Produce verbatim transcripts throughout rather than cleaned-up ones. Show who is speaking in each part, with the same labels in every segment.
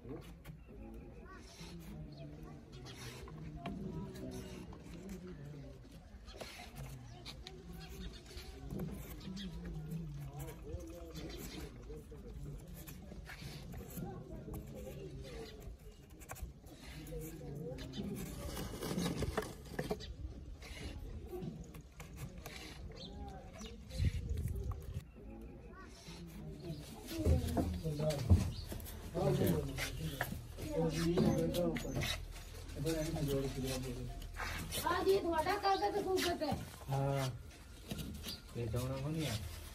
Speaker 1: आज ये थोड़ा कागज फूकत है।
Speaker 2: हाँ ये दोनों को नहीं है।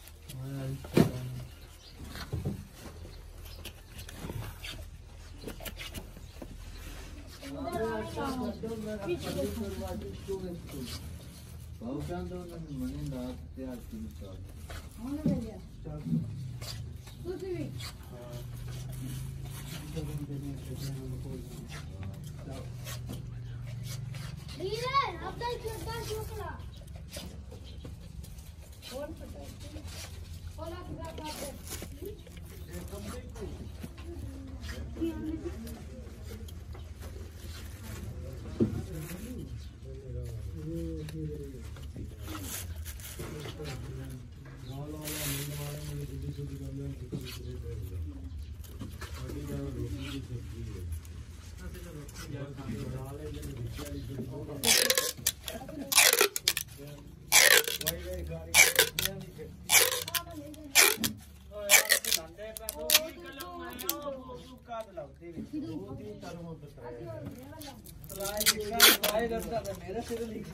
Speaker 2: मेरा सिर लीक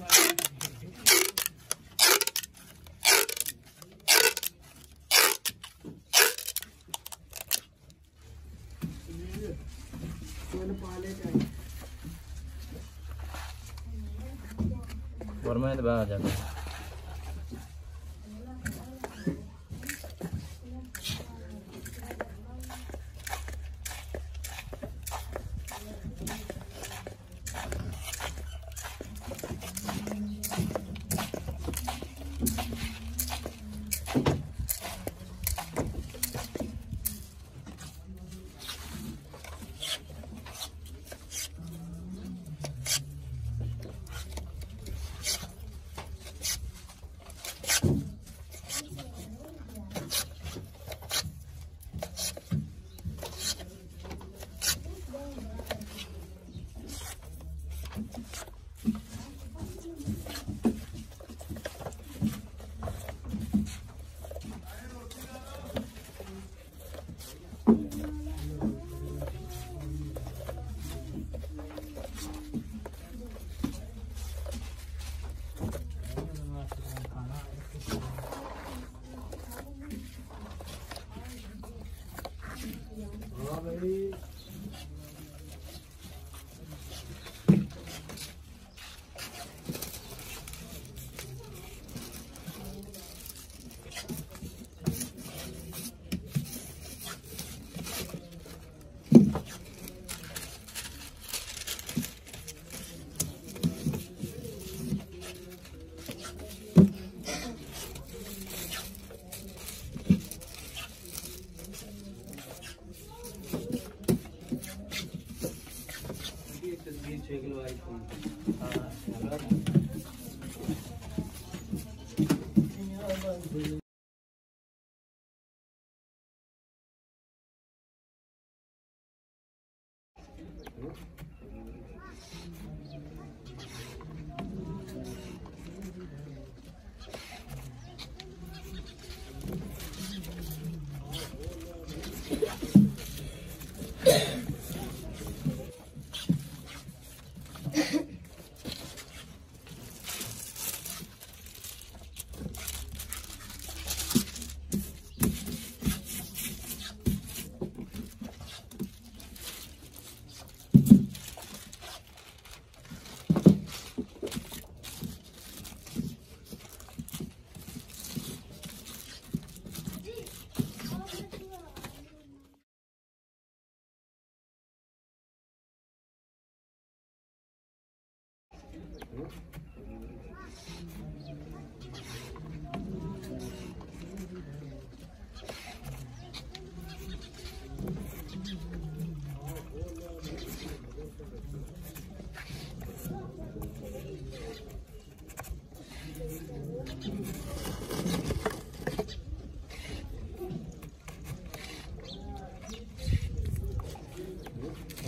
Speaker 2: और मैं तो बाहर जाता हूँ।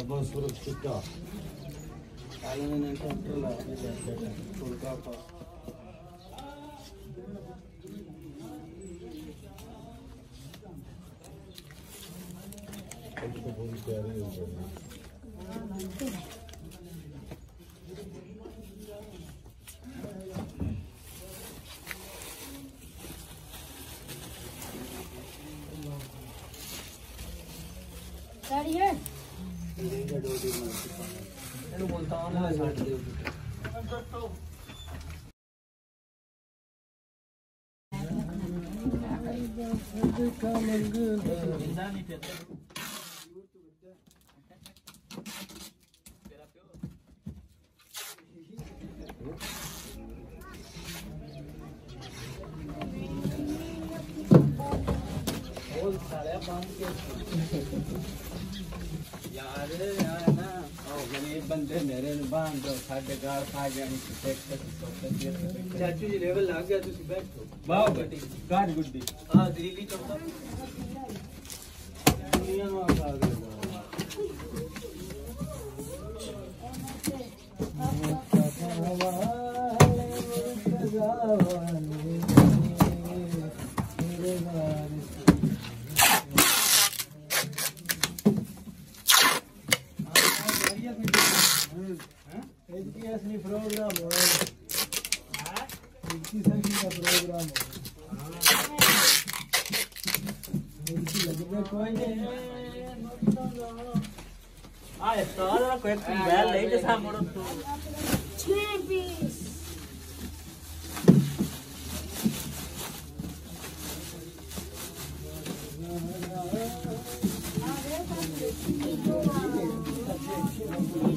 Speaker 3: बहुत सुरक्षित पालन ने कंट्रोल आहे थोडका तो बहुत प्यारी हो गई
Speaker 1: गाड़ी है
Speaker 2: तेरे बोलता हूं ना साइड दे जिंदा नहीं थे तेरा प्यो बोल साले बांध के यार यार ना ओ गरीब बंदे मेरे ने बांध दो साढ़े गाड़ खा गया नहीं टेक तक चाचू जी लेवल आ गया तुसी बैठो बाव गड्डी गाड़ गुड्डी हां दिल्ली चौथा दुनिया में आ गया प्रोग्राम हो हां इनकी संगी का प्रोग्राम हो इनकी लगने कोई नहीं आ सारा कोई बैल ले के सामने तो
Speaker 1: छह पीस
Speaker 3: Thank you.